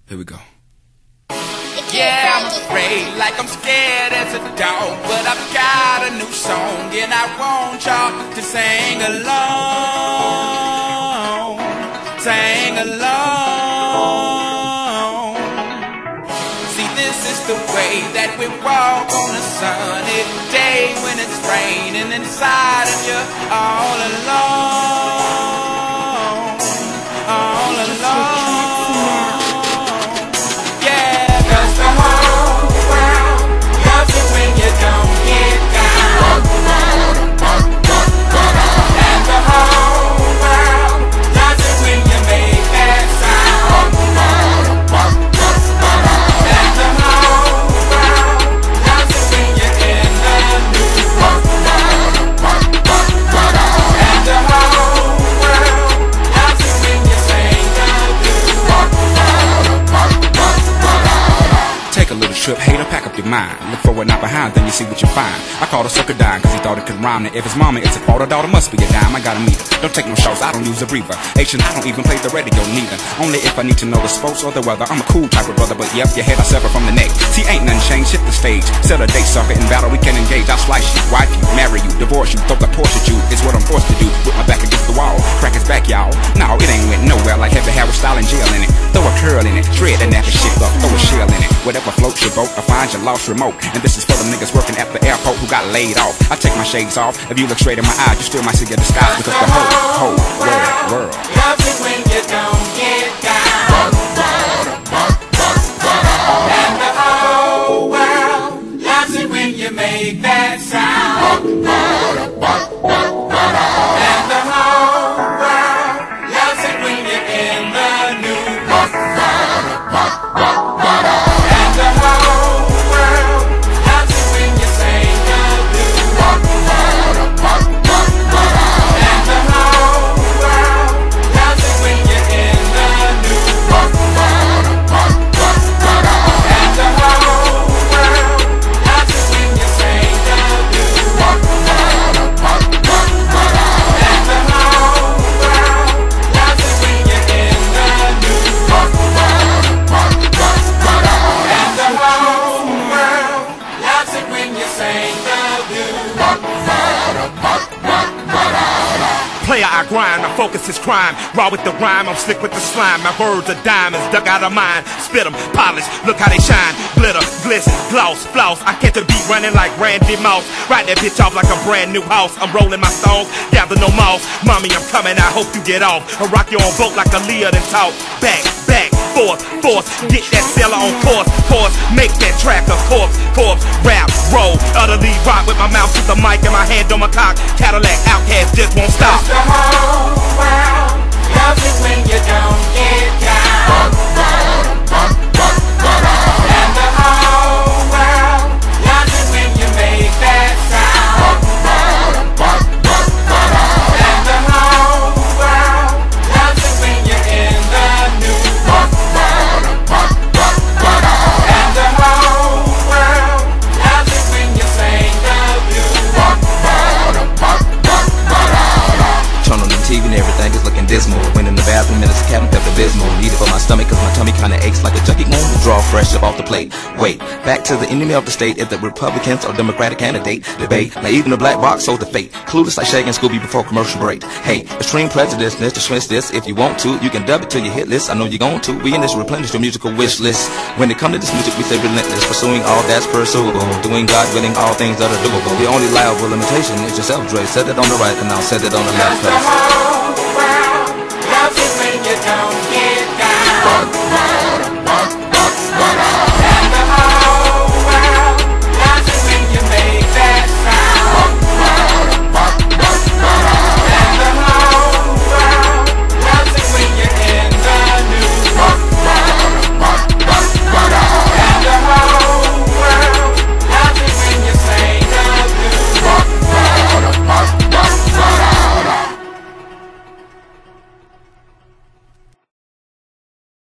Here we go. Yeah, I'm afraid, like I'm scared as a dog, but I've got a new song and I want y'all to sing along, sing along. See, this is the way that we walk on a sunny day when it's raining inside of you, all alone, all alone. Trip, hater, pack up your mind. Look forward, not behind, then you see what you find. I called a sucker dime, cause he thought it could rhyme. And if his mama is a quarter, daughter must be a dime. I got a meter, don't take no shows, I don't use a breather. Asian, I don't even play the radio, neither. Only if I need to know the sports or the weather. I'm a cool type of brother, but yep, your head I sever from the neck. See, ain't nothing changed, hit the stage. Set a date, sucker, in battle we can engage. I'll slice you, wife you, marry you, divorce you, throw the Porsche at you. It's what I'm forced to do, with my back against the wall. Crack his back, y'all. No, it ain't went nowhere, like Heavy Harry style in jail in it. Throw a curl in it, shred and nappy shit up, throw a shell in it. Whatever floats your boat, I find your lost remote. And this is for the niggas working at the airport who got laid off. I take my shades off, if you look straight in my eyes, you still might see your disguise. Because the whole world loves it when you don't get down. And the whole world loves it when you make that sound. And the whole world loves it when you're in the news. And the whole world loves it when you sing the blues. And the whole world loves it when you're in the news. And the whole world loves it when you sing the blues. And the whole world loves it when you're in the news. And the whole world loves it when you sing the blues. Player, I grind, my focus is crime. Raw with the rhyme, I'm slick with the slime. My words are diamonds, dug out of mine. Spit them, polish, look how they shine. Glitter, glisten, gloss, floss. I catch the beat running like Randy Moss. Ride that bitch off like a brand new house. I'm rolling my stones, gather no moss. Mommy, I'm coming, I hope you get off. I rock you on boat like a Leah and talk. Back, forth, get that seller on course, make that track a corpse, rap, roll, utterly rock with my mouth to the mic and my hand on my cock. Cadillac outcast just won't stop. The whole world loves it when you don't get down. And the whole world loves it when you make that sound. And the whole world loves it when you're in the news. And the whole world loves it when you sing the blues. Turn on the TV and everything is looking dismal. Went in the bathroom and it's a cabin kept abysmal. Need it for my stomach cause my tummy kinda aches like a junkie moon. Draw fresh up off the plate. Wait, back to the enemy of the state. If the Republicans or Democratic candidate debate. Now even the black box sold the fate. Clueless like Shaggy and Scooby before commercial break. Hey, extreme prejudice, to switch this. If you want to, you can dub it to your hit list. I know you're going to. We in this replenish your musical wish list. When it comes to this music, we say relentless. Pursuing all that's pursuable. Doing God willing all things that are doable. The only liable limitation is yourself, Dre. Set it on the right and I'll set it on the left. The whole world loves it when you don't get down.